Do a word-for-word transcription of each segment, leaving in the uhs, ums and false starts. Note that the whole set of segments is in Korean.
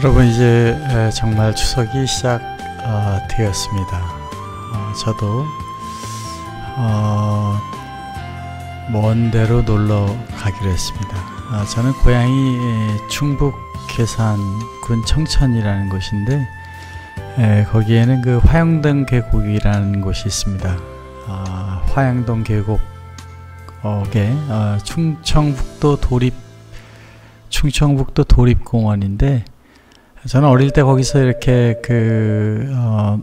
여러분, 이제 정말 추석이 시작되었습니다. 어, 저도 어, 먼 데로 놀러 가기로 했습니다. 어, 저는 고향이 충북 괴산군 청천이라는 곳인데, 에, 거기에는 그 화영동 계곡이라는 곳이 있습니다. 어, 화영동 계곡에 어, 충청북도 도립 충청북도 도립공원인데, 저는 어릴 때 거기서 이렇게 그 어,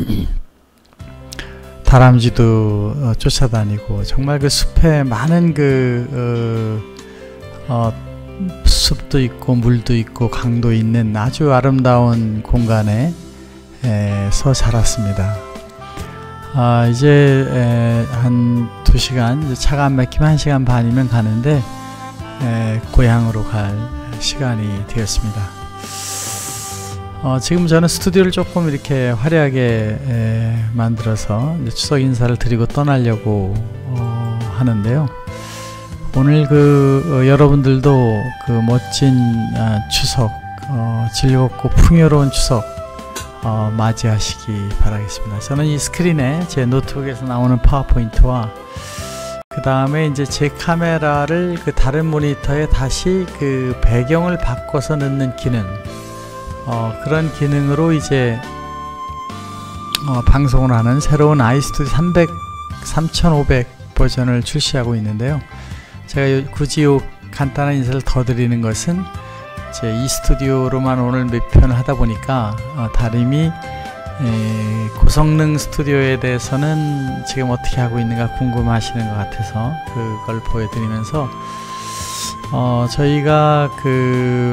다람쥐도 어, 쫓아다니고, 정말 그 숲에 많은 그 어, 어, 숲도 있고 물도 있고 강도 있는 아주 아름다운 공간에 에, 서 자랐습니다. 아, 이제 한 두 시간, 이제 차가 안 막히면 한 시간 반이면 가는데, 에, 고향으로 갈 시간이 되었습니다. 어, 지금 저는 스튜디오를 조금 이렇게 화려하게 에, 만들어서 이제 추석 인사를 드리고 떠나려고 어, 하는데요. 오늘 그 어, 여러분들도 그 멋진 어, 추석, 어, 즐겁고 풍요로운 추석 어, 맞이하시기 바라겠습니다. 저는 이 스크린에 제 노트북에서 나오는 파워포인트와 그 다음에 이제 제 카메라를 그 다른 모니터에 다시 그 배경을 바꿔서 넣는 기능, 어, 그런 기능으로 이제 어, 방송을 하는 새로운 아이스튜디오 삼백, 삼천오백 버전을 출시하고 있는데요. 제가 굳이 요 간단한 인사를 더 드리는 것은, 제 이 스튜디오로만 오늘 몇 편을 하다 보니까 어, 다름이 에, 고성능 스튜디오에 대해서는 지금 어떻게 하고 있는가 궁금하시는 것 같아서 그걸 보여드리면서, 어, 저희가 그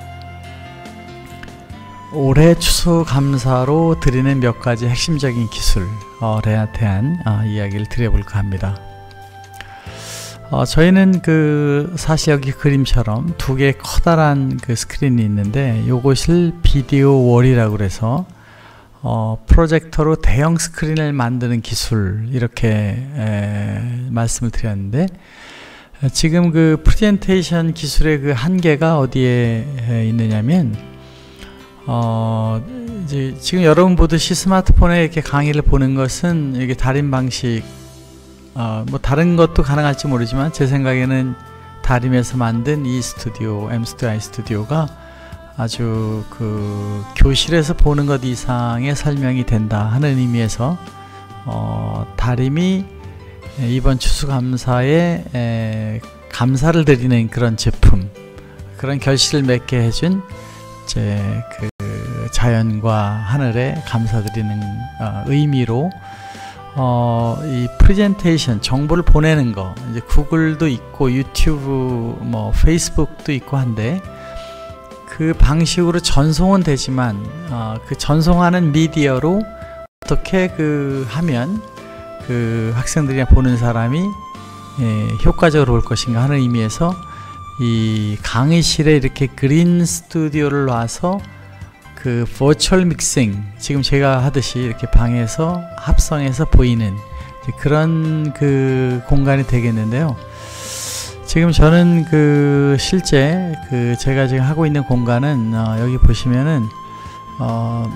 올해 추수감사로 드리는 몇 가지 핵심적인 기술에 대한 어, 이야기를 드려볼까 합니다. 어, 저희는 그 사실 여기 그림처럼 두 개의 커다란 그 스크린이 있는데, 요것을 비디오 월이라고 그래서 어, 프로젝터로 대형 스크린을 만드는 기술, 이렇게 에, 말씀을 드렸는데, 에, 지금 그 프레젠테이션 기술의 그 한계가 어디에 에, 있느냐면, 어, 이제 지금 여러분 보듯이 스마트폰에 이렇게 강의를 보는 것은 이게 다림 방식, 어, 뭐 다른 것도 가능할지 모르지만 제 생각에는 다림에서 만든 이 스튜디오, 엠스튜디오 아이스튜디오가 아주 그 교실에서 보는 것 이상의 설명이 된다 하는 의미에서 어, 다림이 이번 추수감사에 에, 감사를 드리는 그런 제품, 그런 결실을 맺게 해준 제 그 자연과 하늘에 감사드리는 어, 의미로 어, 이 프레젠테이션 정보를 보내는 거, 이제 구글도 있고 유튜브, 뭐 페이스북도 있고 한데, 그 방식으로 전송은 되지만 어, 그 전송하는 미디어로 어떻게 그 하면 그 학생들이나 보는 사람이 예, 효과적으로 볼 것인가 하는 의미에서 이 강의실에 이렇게 그린 스튜디오를 놔서 그 버추얼 믹싱, 지금 제가 하듯이 이렇게 방에서 합성해서 보이는 그런 그 공간이 되겠는데요. 지금 저는 그 실제 그 제가 지금 하고 있는 공간은 어, 여기 보시면은 어,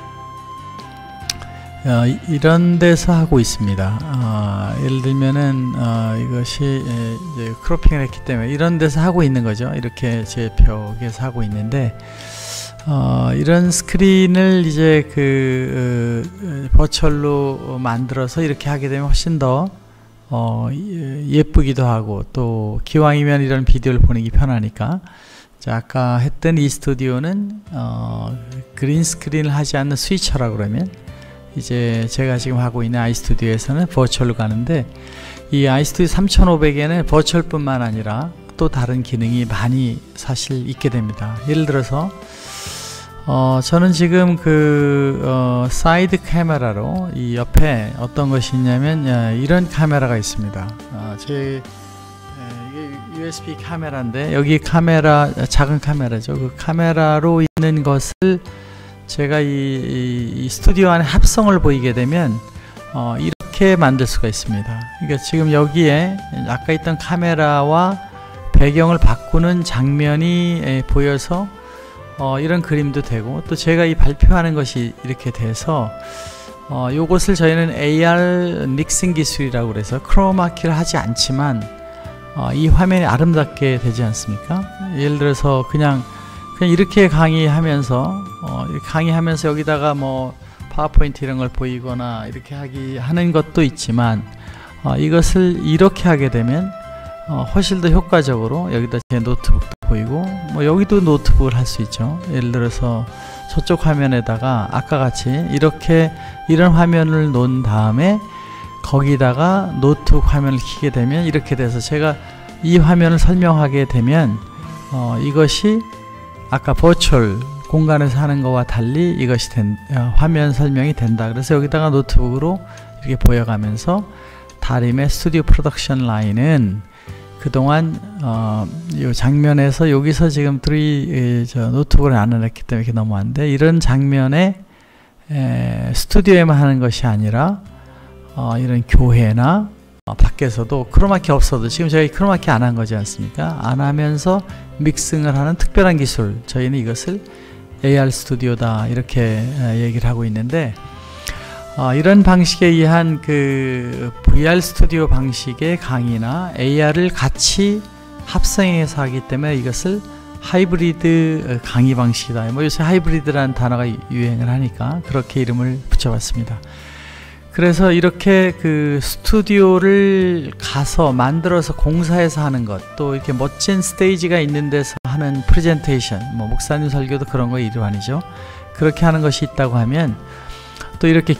어, 이런 데서 하고 있습니다. 어, 예를 들면은 어, 이것이 이제 크로핑을 했기 때문에 이런 데서 하고 있는 거죠. 이렇게 제 벽에서 하고 있는데, 어, 이런 스크린을 이제 그 어, 버추얼로 만들어서 이렇게 하게 되면 훨씬 더 어, 예쁘기도 하고, 또 기왕이면 이런 비디오를 보내기 편하니까. 자, 아까 했던 이 스튜디오는 어, 그린 스크린을 하지 않는 스위처라고 그러면, 이제 제가 지금 하고 있는 아이스튜디오에서는 버추얼로 가는데, 이 아이스튜디오 삼천오백에는 버추얼 뿐만 아니라 또 다른 기능이 많이 사실 있게 됩니다. 예를 들어서 어, 저는 지금 그 어, 사이드 카메라로 이 옆에 어떤 것이 있냐면, 야, 이런 카메라가 있습니다. 어, 제 에, 이게 유에스비 카메라인데, 여기 카메라, 작은 카메라죠. 그 카메라로 있는 것을 제가 이, 이, 이 스튜디오 안에 합성을 보이게 되면 어, 이렇게 만들 수가 있습니다. 그러니까 지금 여기에 아까 있던 카메라와 배경을 바꾸는 장면이 에, 보여서 어, 이런 그림도 되고, 또 제가 이 발표하는 것이 이렇게 돼서 어, 요것을 저희는 에이알 믹싱 기술이라고 그래서 크로마키를 하지 않지만 어, 이 화면이 아름답게 되지 않습니까? 예를 들어서 그냥 그냥 이렇게 강의하면서 어, 이렇게 강의하면서 여기다가 뭐 파워포인트 이런 걸 보이거나 이렇게 하기 하는 것도 있지만 어, 이것을 이렇게 하게 되면 어, 훨씬 더 효과적으로 여기다 제 노트북도 보이고 뭐 여기도 노트북을 할 수 있죠. 예를 들어서 저쪽 화면에다가 아까 같이 이렇게 이런 화면을 놓은 다음에 거기다가 노트북 화면을 켜게 되면 이렇게 돼서 제가 이 화면을 설명하게 되면 어, 이것이 아까 버추얼 공간에서 하는 것과 달리 이것이 된, 어, 화면 설명이 된다. 그래서 여기다가 노트북으로 이렇게 보여가면서 다림의 스튜디오 프로덕션 라인은 그동안 어, 이 장면에서 여기서 지금 둘이 저 노트북을 안 해놨기 때문에 이렇게 넘어왔는데 이런 장면에 에, 스튜디오에만 하는 것이 아니라 어, 이런 교회나 어, 밖에서도 크로마키 없어도 지금 저희 크로마키 안 한 거지 않습니까? 안 하면서 믹싱을 하는 특별한 기술, 저희는 이것을 에이알 스튜디오다 이렇게 에, 얘기를 하고 있는데 어, 이런 방식에 의한 그 브이알 스튜디오 방식의 강의나 에이알을 같이 합성해서 하기 때문에 이것을 하이브리드 강의 방식이다. 뭐 요새 하이브리드라는 단어가 유행을 하니까 그렇게 이름을 붙여봤습니다. 그래서 이렇게 그 스튜디오를 가서 만들어서 공사해서 하는 것, 또 이렇게 멋진 스테이지가 있는 데서 하는 프레젠테이션, 뭐 목사님 설교도 그런 거 일환이죠. 그렇게 하는 것이 있다고 하면 또 이렇게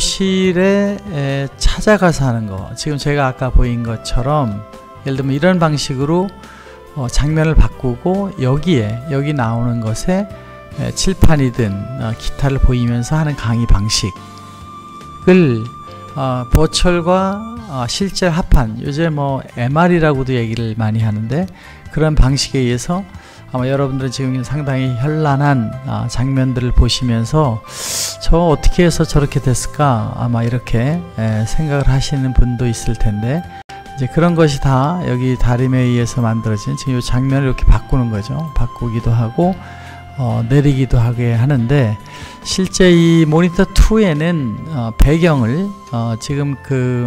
교실에 에, 찾아가서 하는 거, 지금 제가 아까 보인 것처럼 예를 들면 이런 방식으로 어, 장면을 바꾸고 여기에 여기 나오는 것에 에, 칠판이든 어, 기타를 보이면서 하는 강의 방식을 어, 버추얼과 어, 실제 합한, 요새 뭐 엠알이라고도 얘기를 많이 하는데 그런 방식에 의해서 아마 여러분들은 지금 상당히 현란한 아, 장면들을 보시면서 저 어떻게 해서 저렇게 됐을까 아마 이렇게 에, 생각을 하시는 분도 있을 텐데 이제 그런 것이 다 여기 다림에 의해서 만들어진 지금 이 장면을 이렇게 바꾸는 거죠. 바꾸기도 하고 어, 내리기도 하게 하는데 실제 이 모니터 이에는 어, 배경을 어, 지금 그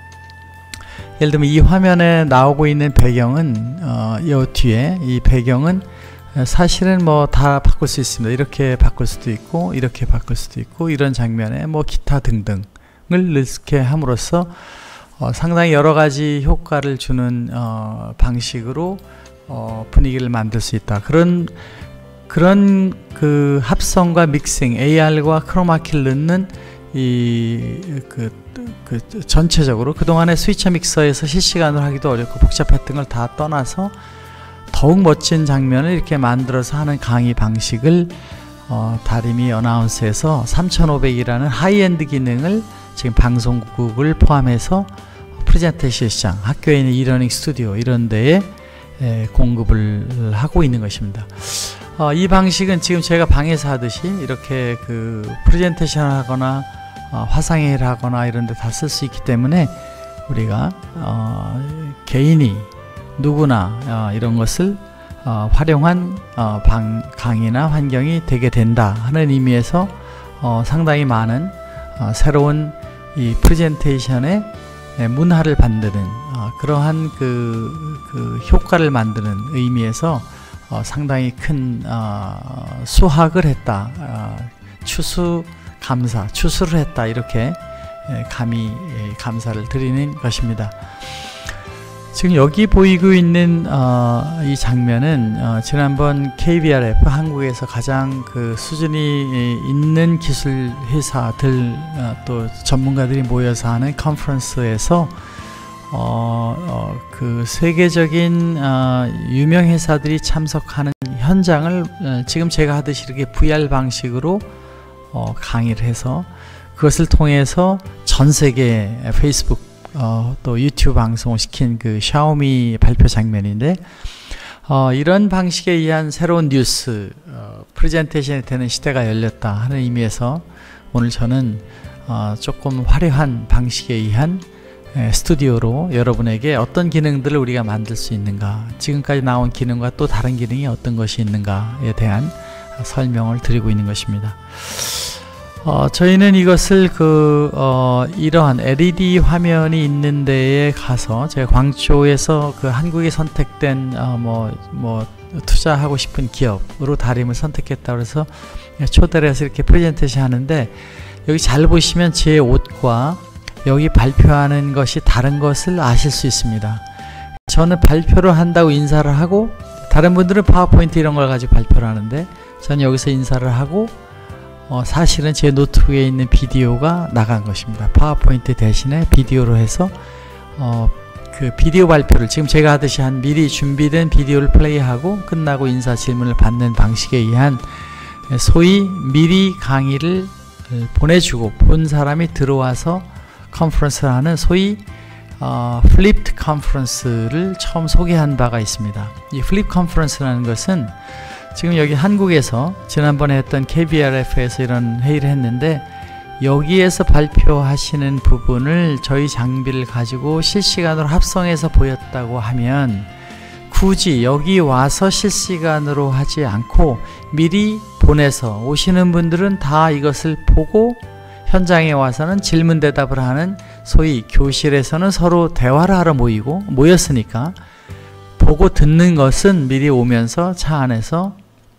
예를 들면 이 화면에 나오고 있는 배경은 어, 이 뒤에 이 배경은 사실은 뭐 다 바꿀 수 있습니다. 이렇게 바꿀 수도 있고 이렇게 바꿀 수도 있고 이런 장면에 뭐 기타 등등을 넣게 함으로써 어, 상당히 여러 가지 효과를 주는 어, 방식으로 어, 분위기를 만들 수 있다. 그런 그런 그 합성과 믹싱, 에이알과 크로마키를 넣는 이 그 그 전체적으로 그동안의 스위처 믹서에서 실시간으로 하기도 어렵고 복잡했던 걸 다 떠나서 더욱 멋진 장면을 이렇게 만들어서 하는 강의 방식을 어, 다림이 어나운스에서 삼천오백이라는 하이엔드 기능을 지금 방송국을 포함해서 프레젠테이션 시장, 학교에 있는 이러닝 스튜디오 이런 데에 에, 공급을 하고 있는 것입니다. 어, 이 방식은 지금 제가 방에서 하듯이 이렇게 그 프레젠테이션을 하거나 어, 화상회의를 하거나 이런 데 다 쓸 수 있기 때문에 우리가 어, 개인이 누구나 어, 이런 것을 어, 활용한 어, 방, 강의나 환경이 되게 된다 하는 의미에서 어, 상당히 많은 어, 새로운 이 프레젠테이션의 문화를 만드는 어, 그러한 그, 그 효과를 만드는 의미에서 어, 상당히 큰 어, 수학을 했다, 어, 추수 감사, 추수를 했다 이렇게 감히 감사를 드리는 것입니다. 지금 여기 보이고 있는 어, 이 장면은 어, 지난번 케이비알에프 한국에서 가장 그 수준이 있는 기술 회사들 어, 또 전문가들이 모여서 하는 컨퍼런스에서 어, 어, 그 세계적인 어, 유명 회사들이 참석하는 현장을 어, 지금 제가 하듯이 이렇게 브이알 방식으로 어, 강의를 해서 그것을 통해서 전 세계 페이스북 어, 또 유튜브 방송을 시킨 그 샤오미 발표 장면인데 어, 이런 방식에 의한 새로운 뉴스 어, 프레젠테이션이 되는 시대가 열렸다 하는 의미에서 오늘 저는 어, 조금 화려한 방식에 의한 에, 스튜디오로 여러분에게 어떤 기능들을 우리가 만들 수 있는가, 지금까지 나온 기능과 또 다른 기능이 어떤 것이 있는가에 대한 설명을 드리고 있는 것입니다. 어, 저희는 이것을 그 어, 이러한 엘이디 화면이 있는 데에 가서 제가 광초에서 그 한국에 선택된 어, 뭐, 뭐 투자하고 싶은 기업으로 다림을 선택했다고 해서 초대를 해서 이렇게 프레젠테이션 하는데, 여기 잘 보시면 제 옷과 여기 발표하는 것이 다른 것을 아실 수 있습니다. 저는 발표를 한다고 인사를 하고, 다른 분들은 파워포인트 이런 걸 가지고 발표를 하는데, 저는 여기서 인사를 하고 어, 사실은 제 노트북에 있는 비디오가 나간 것입니다. 파워포인트 대신에 비디오로 해서 어, 그 비디오 발표를 지금 제가 하듯이 한 미리 준비된 비디오를 플레이하고 끝나고 인사 질문을 받는 방식에 의한, 소위 미리 강의를 보내주고 본 사람이 들어와서 컨퍼런스를 하는 소위 어, 플립드 컨퍼런스를 처음 소개한 바가 있습니다. 이 플립 컨퍼런스라는 것은 지금 여기 한국에서 지난번에 했던 케이비알에프에서 이런 회의를 했는데, 여기에서 발표하시는 부분을 저희 장비를 가지고 실시간으로 합성해서 보였다고 하면, 굳이 여기 와서 실시간으로 하지 않고 미리 보내서 오시는 분들은 다 이것을 보고 현장에 와서는 질문 대답을 하는, 소위 교실에서는 서로 대화를 하러 모이고 모였으니까 보고 듣는 것은 미리 오면서 차 안에서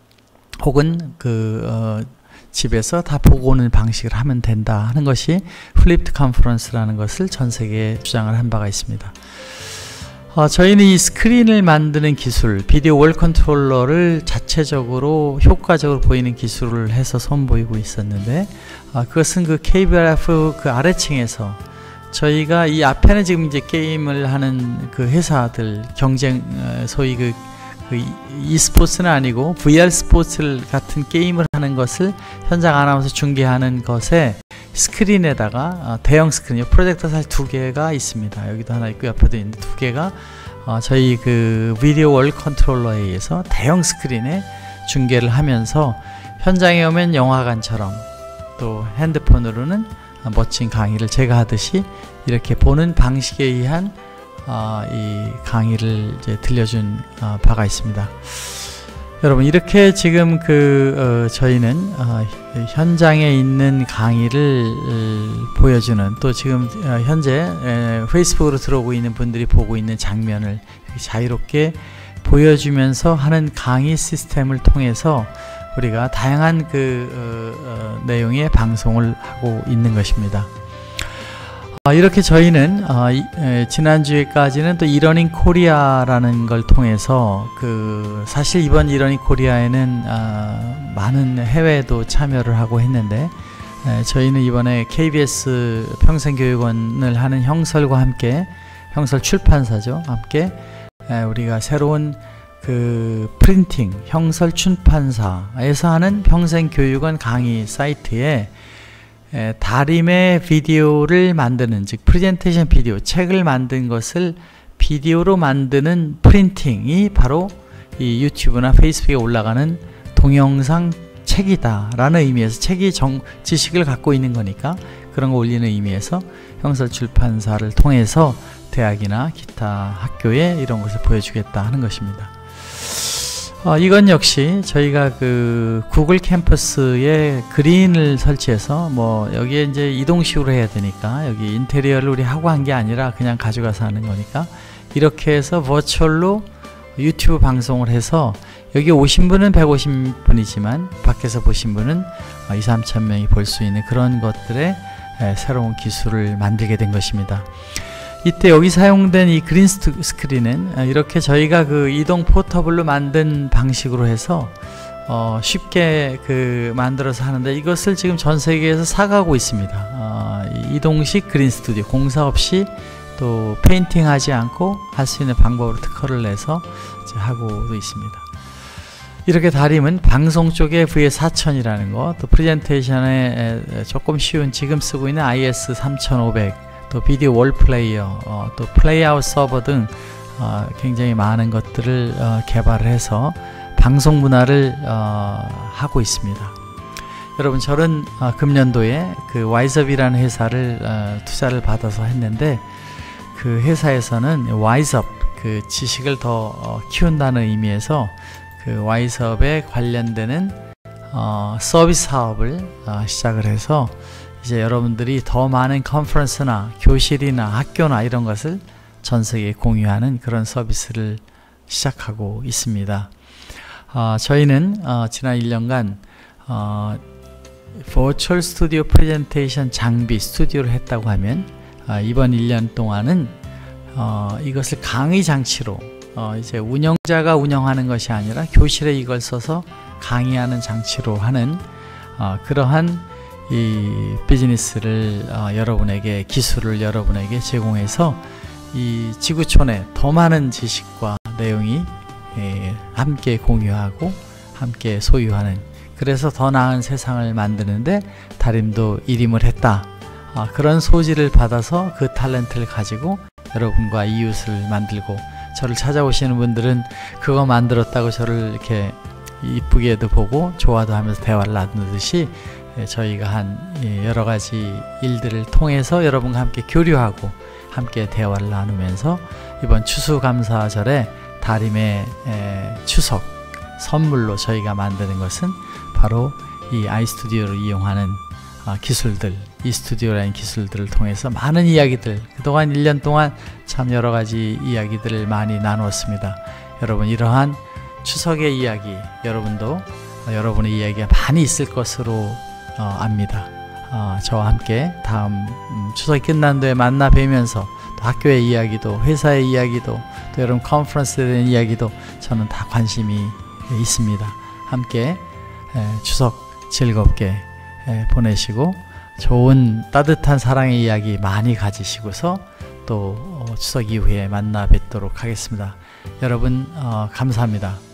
혹은 그 어, 집에서 다 보고 오는 방식을 하면 된다 하는 것이 플립드 컨퍼런스라는 것을 전 세계에 주장을 한 바가 있습니다. 어, 저희는 이 스크린을 만드는 기술, 비디오 월 컨트롤러를 자체적으로 효과적으로 보이는 기술을 해서 선보이고 있었는데, 어, 그것은 그 케이비알에프 그 아래층에서 저희가 이 앞에는 지금 이제 게임을 하는 그 회사들 경쟁, 어, 소위 그 그 e스포츠는 아니고 브이알 스포츠 같은 게임을 하는 것을 현장 아나운서 중계하는 것에 스크린에다가 어, 대형 스크린, 프로젝터 사실 두 개가 있습니다. 여기도 하나 있고 옆에도 있는데 두 개가 어, 저희 그 비디오 월 컨트롤러에 의해서 대형 스크린에 중계를 하면서 현장에 오면 영화관처럼, 또 핸드폰으로는 어, 멋진 강의를 제가 하듯이 이렇게 보는 방식에 의한 어, 이 강의를 이제 들려준 어, 바가 있습니다. 여러분, 이렇게 지금 그 어, 저희는 어, 현장에 있는 강의를 어, 보여주는, 또 지금 어, 현재 에, 페이스북으로 들어오고 있는 분들이 보고 있는 장면을 자유롭게 보여주면서 하는 강의 시스템을 통해서 우리가 다양한 그 어, 어, 내용의 방송을 하고 있는 것입니다. 이렇게 저희는 어, 지난주에까지는 또 이러닝 코리아라는 걸 통해서 그 사실 이번 이러닝 코리아에는 어, 많은 해외도 참여를 하고 했는데, 에, 저희는 이번에 케이비에스 평생교육원을 하는 형설과 함께, 형설 출판사죠, 함께 에, 우리가 새로운 그 프린팅 형설 출판사에서 하는 평생교육원 강의 사이트에 에, 다림의 비디오를 만드는, 즉 프레젠테이션 비디오, 책을 만든 것을 비디오로 만드는 프린팅이 바로 이 유튜브나 페이스북에 올라가는 동영상 책이다 라는 의미에서, 책이 정, 지식을 갖고 있는 거니까 그런 거 올리는 의미에서 형설 출판사를 통해서 대학이나 기타 학교에 이런 것을 보여주겠다 하는 것입니다. 어, 이건 역시 저희가 그 구글 캠퍼스에 그린을 설치해서, 뭐 여기에 이제 이동식으로 해야 되니까 여기 인테리어를 우리 하고 한 게 아니라 그냥 가져가서 하는 거니까, 이렇게 해서 버추얼로 유튜브 방송을 해서 여기 오신 분은 백오십 분이지만 밖에서 보신 분은 이천, 삼천 명이 볼 수 있는 그런 것들의 새로운 기술을 만들게 된 것입니다. 이때 여기 사용된 이 그린 스크린은 이렇게 저희가 그 이동 포터블로 만든 방식으로 해서 어 쉽게 그 만들어서 하는데, 이것을 지금 전 세계에서 사가고 있습니다. 어 이동식 그린 스튜디오, 공사 없이 또 페인팅 하지 않고 할 수 있는 방법으로 특허를 내서 이제 하고도 있습니다. 이렇게 다림은 방송 쪽에 브이에스 사천이라는 거, 또 프레젠테이션에 조금 쉬운 지금 쓰고 있는 아이에스 삼천오백, 또 비디오 월 플레이어, 어, 또 플레이아웃 서버 등 어, 굉장히 많은 것들을 어, 개발을 해서 방송 문화를 어, 하고 있습니다. 여러분, 저는 어, 금년도에 그 와이즈업이라는 회사를 어, 투자를 받아서 했는데, 그 회사에서는 와이즈업, 그 지식을 더 어, 키운다는 의미에서 그 와이즈업에 관련되는 어, 서비스 사업을 어, 시작을 해서 이제 여러분들이 더 많은 컨퍼런스나 교실이나 학교나 이런 것을 전 세계에 공유하는 그런 서비스를 시작하고 있습니다. 어, 저희는 어, 지난 일 년간 어, 버추얼 스튜디오 프레젠테이션 장비 스튜디오를 했다고 하면 어, 이번 일 년 동안은 어, 이것을 강의 장치로 어, 이제 운영자가 운영하는 것이 아니라 교실에 이걸 써서 강의하는 장치로 하는 어, 그러한 이 비즈니스를 어, 여러분에게 기술을 여러분에게 제공해서 이 지구촌에 더 많은 지식과 내용이 예, 함께 공유하고 함께 소유하는, 그래서 더 나은 세상을 만드는데 다림도 일임을 했다. 어, 그런 소지를 받아서 그 탤런트를 가지고 여러분과 이웃을 만들고, 저를 찾아오시는 분들은 그거 만들었다고 저를 이렇게 이쁘게도 보고 좋아도 하면서 대화를 나누듯이 저희가 한 여러 가지 일들을 통해서 여러분과 함께 교류하고 함께 대화를 나누면서 이번 추수감사절에 다림의 추석 선물로 저희가 만드는 것은 바로 이 아이스튜디오를 이용하는 기술들, 이 스튜디오라는 기술들을 통해서 많은 이야기들, 그동안 일 년 동안 참 여러 가지 이야기들을 많이 나누었습니다. 여러분, 이러한 추석의 이야기, 여러분도 어, 여러분의 이야기가 많이 있을 것으로 어, 압니다. 어, 저와 함께 다음 음, 추석이 끝난 뒤에 만나 뵈면서 또 학교의 이야기도, 회사의 이야기도, 또 여러분 컨퍼런스에 대한 이야기도 저는 다 관심이 있습니다. 함께 에, 추석 즐겁게 에, 보내시고 좋은 따뜻한 사랑의 이야기 많이 가지시고서 또 어, 추석 이후에 만나 뵙도록 하겠습니다. 여러분 어, 감사합니다.